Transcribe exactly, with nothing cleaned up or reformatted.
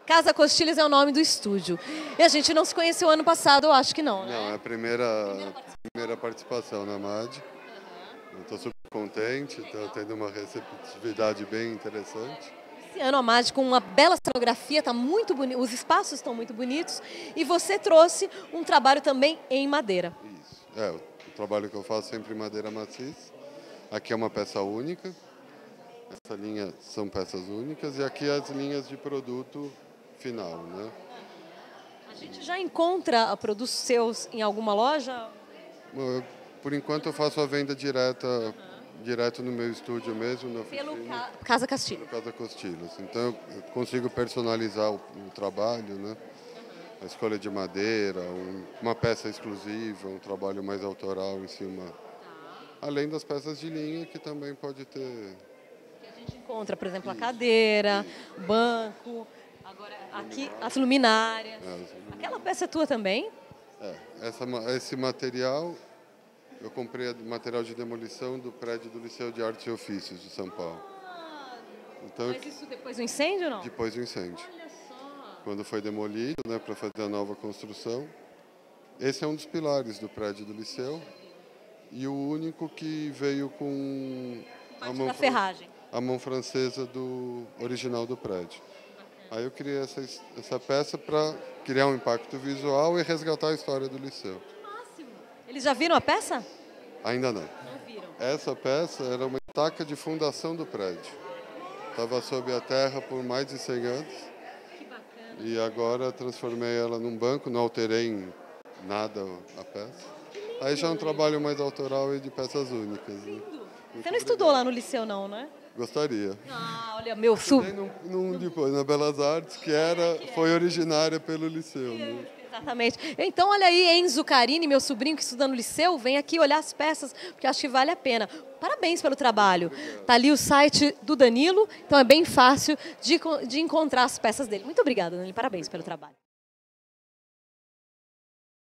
Casa Costilhas é o nome do estúdio. E a gente não se conheceu ano passado, eu acho que não, né? Não, é a primeira, primeira participação na M A D. Eu estou super contente, estou tendo uma receptividade bem interessante. Esse ano a M A D com uma bela cenografia, tá muito bonito, os espaços estão muito bonitos. E você trouxe um trabalho também em madeira. Isso, é, o trabalho que eu faço sempre em madeira maciça. Aqui é uma peça única, essa linha são peças únicas e aqui as linhas de produto final, né? A gente já encontra produtos seus em alguma loja? Eu, por enquanto eu faço a venda direta, uhum. direto no meu estúdio mesmo, na Pelo oficina, ca... Casa Castilho. Casa Costilhas. Então eu consigo personalizar o, o trabalho, né? A escolha de madeira, um, uma peça exclusiva, um trabalho mais autoral em cima. Além das peças de linha que também pode ter... Que a gente encontra, por exemplo, Isso. a cadeira, o banco, agora aqui as luminárias. É, as luminárias. Aquela peça é tua também? É, essa, esse material, eu comprei material de demolição do prédio do Liceu de Artes e Ofícios de São Paulo. Então, Mas isso depois do incêndio ou não? Depois do incêndio. Olha só. Quando foi demolido, né, para fazer a nova construção. Esse é um dos pilares do prédio do Liceu. E o único que veio com a mão, da ferragem. a mão francesa do original do prédio. Aí eu criei essa, essa peça para criar um impacto visual e resgatar a história do Liceu. Que máximo! Eles já viram a peça? Ainda não. Não viram. Essa peça era uma estaca de fundação do prédio. Estava sob a terra por mais de cem anos. Que bacana. E agora transformei ela num banco, não alterei em nada a peça. Aí já é um trabalho mais autoral e de peças únicas. Né? Você não estudou lá no Liceu, não, né? Gostaria. Ah, olha, meu sub... Num, num, depois, na Belas Artes, que era, foi originária pelo Liceu. Né? Exatamente. Então, olha aí, Enzo Carini, meu sobrinho que estuda no Liceu, vem aqui olhar as peças, porque acho que vale a pena. Parabéns pelo trabalho. Está ali o site do Danilo, então é bem fácil de, de encontrar as peças dele. Muito obrigada, Danilo. Parabéns pelo trabalho.